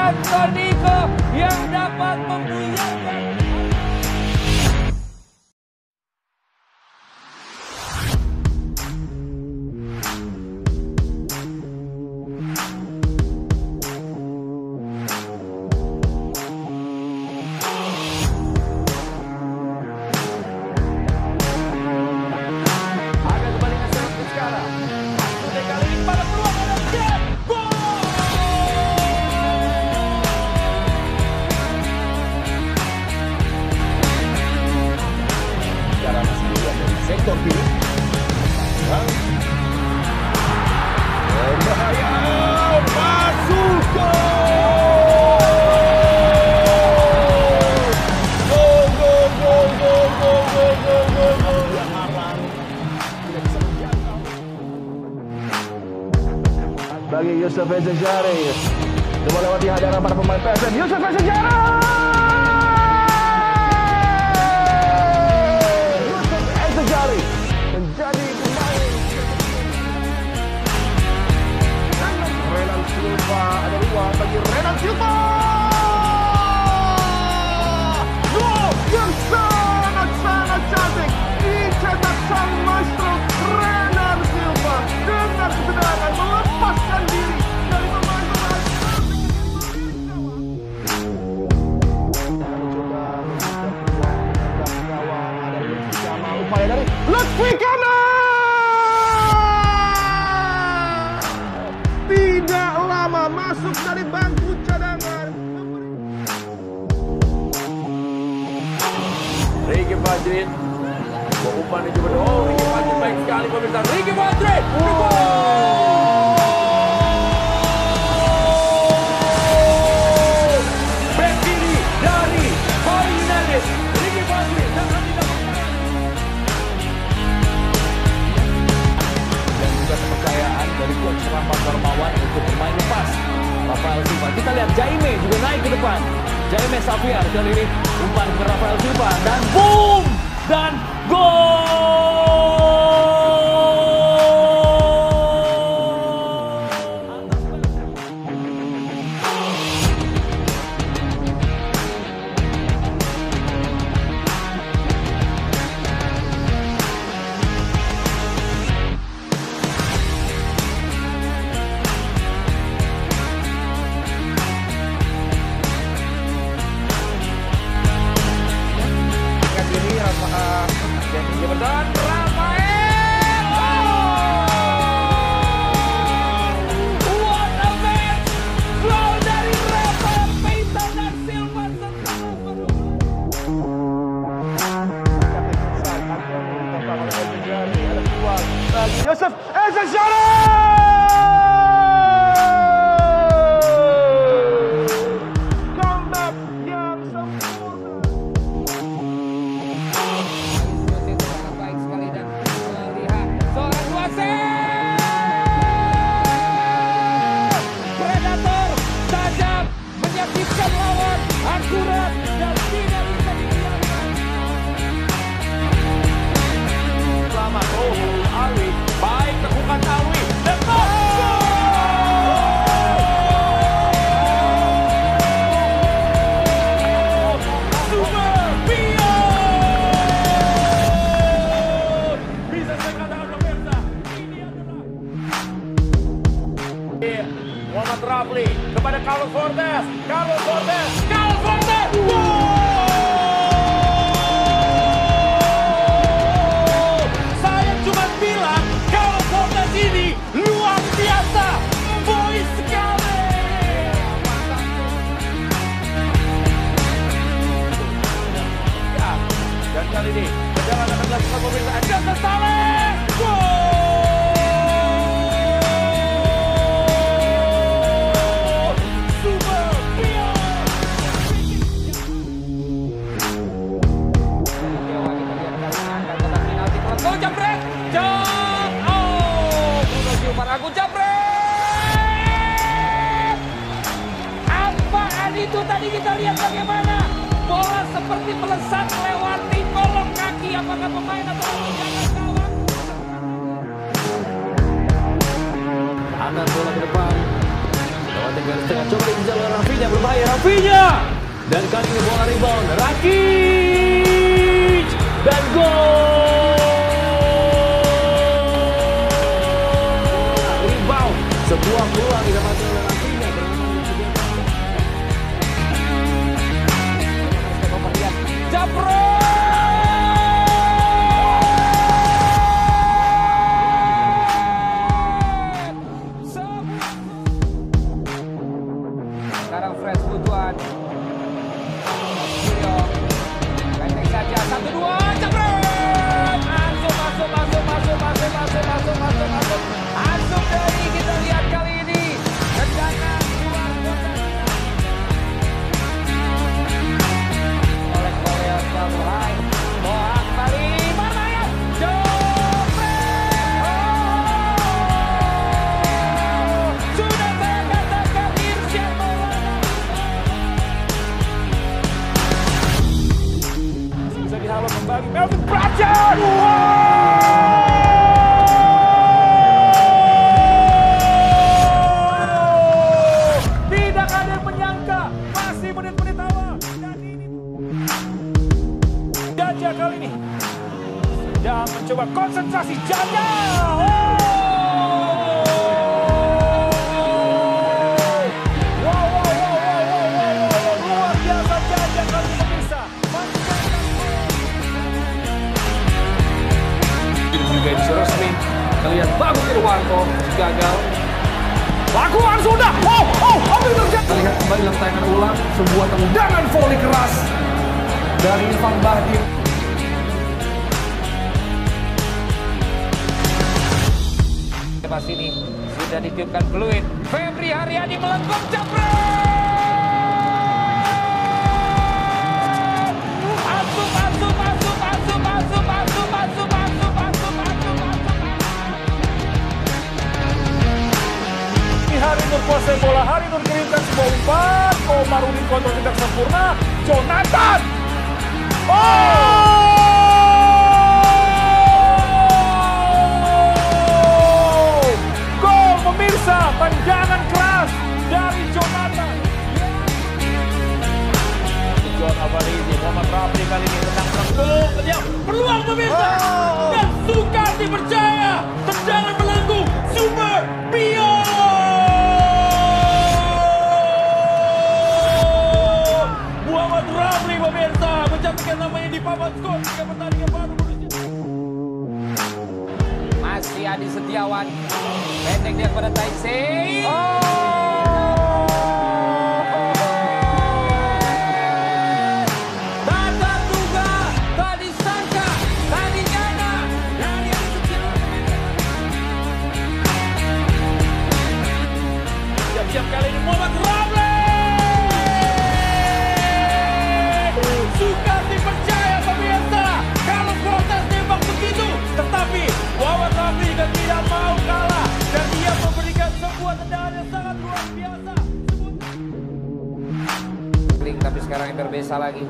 Antoniko yang dapat membuyarkan. Sektor kiri berbahaya, masuk gol! Bagi Yusuf Ezejari, coba lewati hadapan para pemain PSM. Yusuf Ezejari menjadi pemain. Renan Silva, ada ruang bagi Renan Silva. Gol yang sangat cantik dicetak sang maestro Renan Silva dengan ketenangan melepaskan diri dari pemain-pemain. Upaya dari Lutfi Kamal tidak lama masuk dari bangku cadangan. Ricky Fajrin umpan di coba. Oh, Ricky Fajrin baik sekali pemirsa. Ricky Fajrin back kiri dari Bali United. Ricky Fajrin sangat tidak dan juga kepercayaan dari coach Rahmat Darmawan untuk bermain lepas Rafael Silva. Kita lihat Jaime juga naik ke depan. Jaime Safiar kali ini umpan ke Rafael Silva dan boom dan gol. Dan Rafael, what a match! Gol dari Rafael Peita dan Silva Yusuf Ezejari. Comeback yang sempurna. Predator tajam menyakitkan lawan, akurat dan tidak bisa dibiarkan. Selamat Awi, baik tegukan Awi dan Muhammad Rafli kepada Carlos Fortes. Saya cuma bilang Carlos Fortes ini luar biasa, boy sekali. Dan kali ini perjalanan akan dilakukan pemeriksaan dan Saleh. Aku jabret. Apaan itu tadi kita lihat bagaimana bola seperti melesat melewati kolong kaki. Apakah pemain atau penjaga gawang? Angkat bola ke depan. Tengah coba dikejar oleh Rafinha, berbahaya Rafinha. Dan kali ini bola rebound Rakitic dan gol. Rebound, sebuah peluang didapatkan oleh Rafinha. Japro. Sekarang Fresh Butuan. Pendek saja, 1-2, Japret! Masuk. Masuk dari kita lihat kali ini. Tendangan luar kotak. Oleh Korea Selatan. Bohang kembali. Mana ya? Sudah saya katakan Irsyad Maulana. Bisa dihalau kembali Melvin Prajan. Tidak ada yang menyangka, masih menit-menit awal dan ini Jaja kali ini sedang mencoba konsentrasi. Jaja. Luar biasa Jaja kali ini pemirsa. Juga di resmi terlihat bagus Irwanto gagal. Lakukan sudah. Apa yang terjadi? Lihat kembali dalam tayangan ulang sebuah tendangan volley keras dari Irfan Bahdim. Pas ini sudah ditiupkan peluit. Febri Haryadi melengkung Japret. Hari Nur kuasai bola, Hari Nur kirimkan sebuah umpan, Komarudin kontrol tidak sempurna, Jonathan. Gol pemirsa, tendangan keras dari Jonathan. John Abalidi, Muhammad Rafi kali ini tenang gol, peluang pemirsa. Dan Sukarti percaya, tendangan melengkung, Super Pio. Muhammad Rafi pemirsa mencatatkan namanya di papan skor 3 pertandingan baru berusia. Masih Adi Setiawan. Pendek dia kepada Taisei. Tak terduga, tak disangka, tak dinyana. Dari Adi Setiawan. Siap-siap kali ini Muhammad Rafi. Sukarti percaya pemirsa kalau protes tembak begitu, tetapi Muhammad Rafi juga tidak mau kalah dan dia memberikan sebuah tendangan yang sangat luar biasa. Tapi sekarang yang berbeza lagi.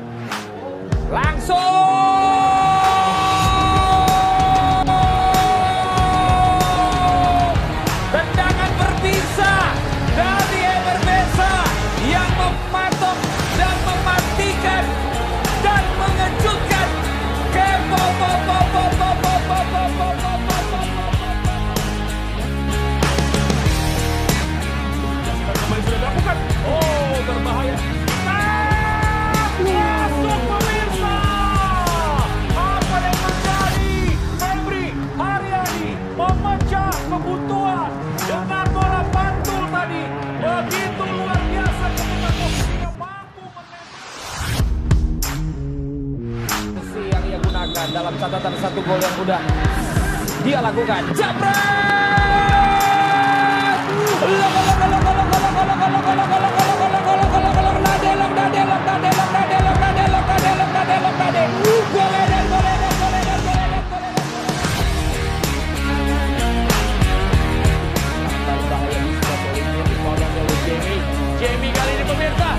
Langsung tendangan berpisah dari Eberbeza yang mematok dan mematikan dan mengejutkan Kepo. Kembali sudah dilakukan. Berbahaya. Masuk pemirsa. Apa yang terjadi? Febri Haryadi memecah kebutuhan dengan bola pantul tadi. Begitu luar biasa ketika posisinya mampu menembak. yang ia gunakan dalam catatan 1 gol yang sudah dia lakukan. Japret! Jamie kali ini pemirsa.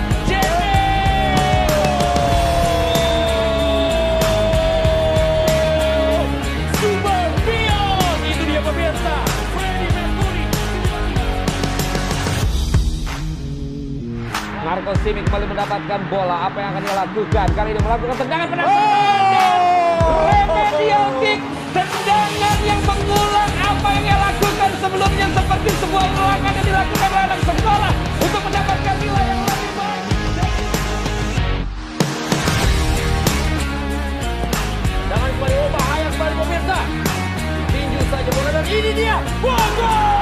Super Pion. Itu dia pemirsa. Marco Simic kembali mendapatkan bola. Apa yang akan dia lakukan? Kali ini melakukan tendangan penasaran. Remedial kick. Tendangan yang mengulang apa yang dia lakukan sebelumnya, seperti sebuah ulangan yang dilakukan oleh anak sekolah untuk mendapatkan nilai yang lebih baik. Jangan kembali bahaya kembali pemirsa. Tinju saja bola dan ini dia. Gol!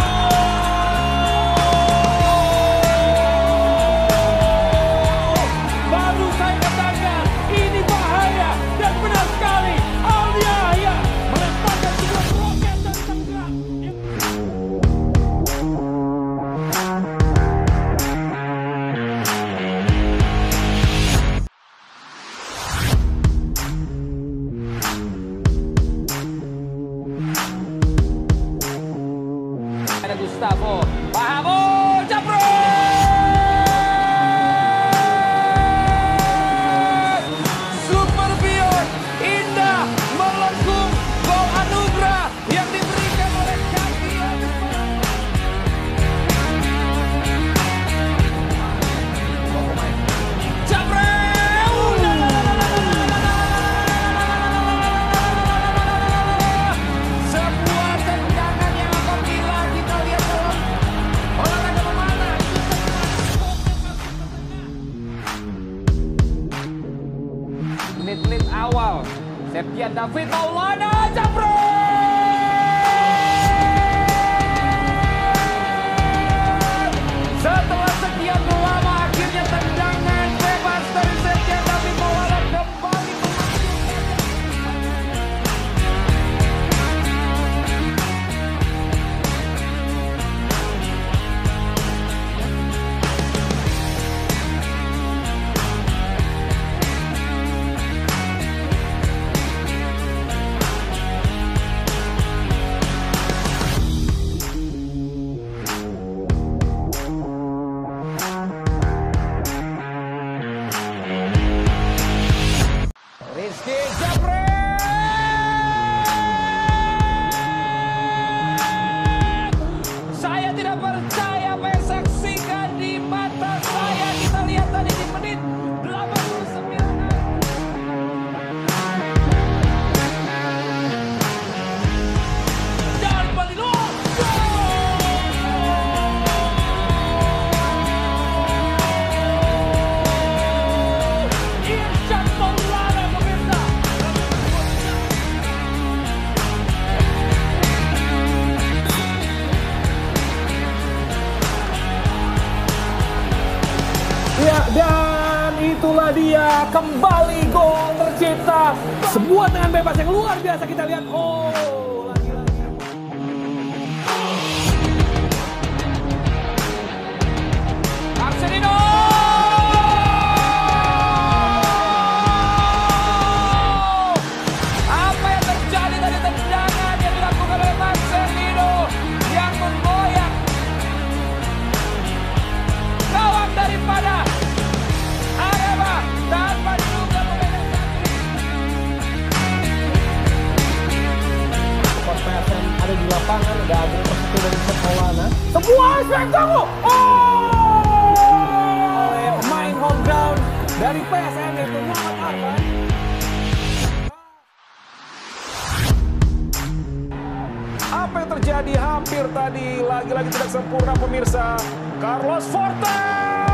Baru saya katakan ini bahaya dan benar sekali. Aldi Yahya melemparkan sebuah roket dan tengah. Ada Gustavo, Pahamo, Japro. Super Beyond, indah, melengkung, gol anugerah yang diberikan oleh kaki yang Japro. Sebuah tendangan yang apabila kita lihat dalam olahraga memanah itu menit-menit awal Septian David Maulana Japro. Setelah sekian lama akhirnya tendangan bebas dari Septian David Maulana kembali Rizky Japre. Saya tidak percaya apa yang saksikan di mata saya. Kita lihat tadi di menit 89. Dan Balilo. Irsyad Maulana pemirsa. Ya, dan itulah dia kembali gol tercipta. Sebuah tendangan bebas yang luar biasa kita lihat. Oh, lagi-lagi. Arsenino. Apa yang terjadi tadi, tendangan yang dilakukan oleh Marcelino yang memboyak gawang daripada Arema tanpa diduga memegang kaki. Sport PSM ada di lapangan, ada Adil Persatu dari Maulana. Sebuah spektakel. Oleh pemain home ground dari PSM yaitu Muhammad Arfan. Apa yang terjadi hampir tadi lagi-lagi tidak sempurna pemirsa. Carlos Fortes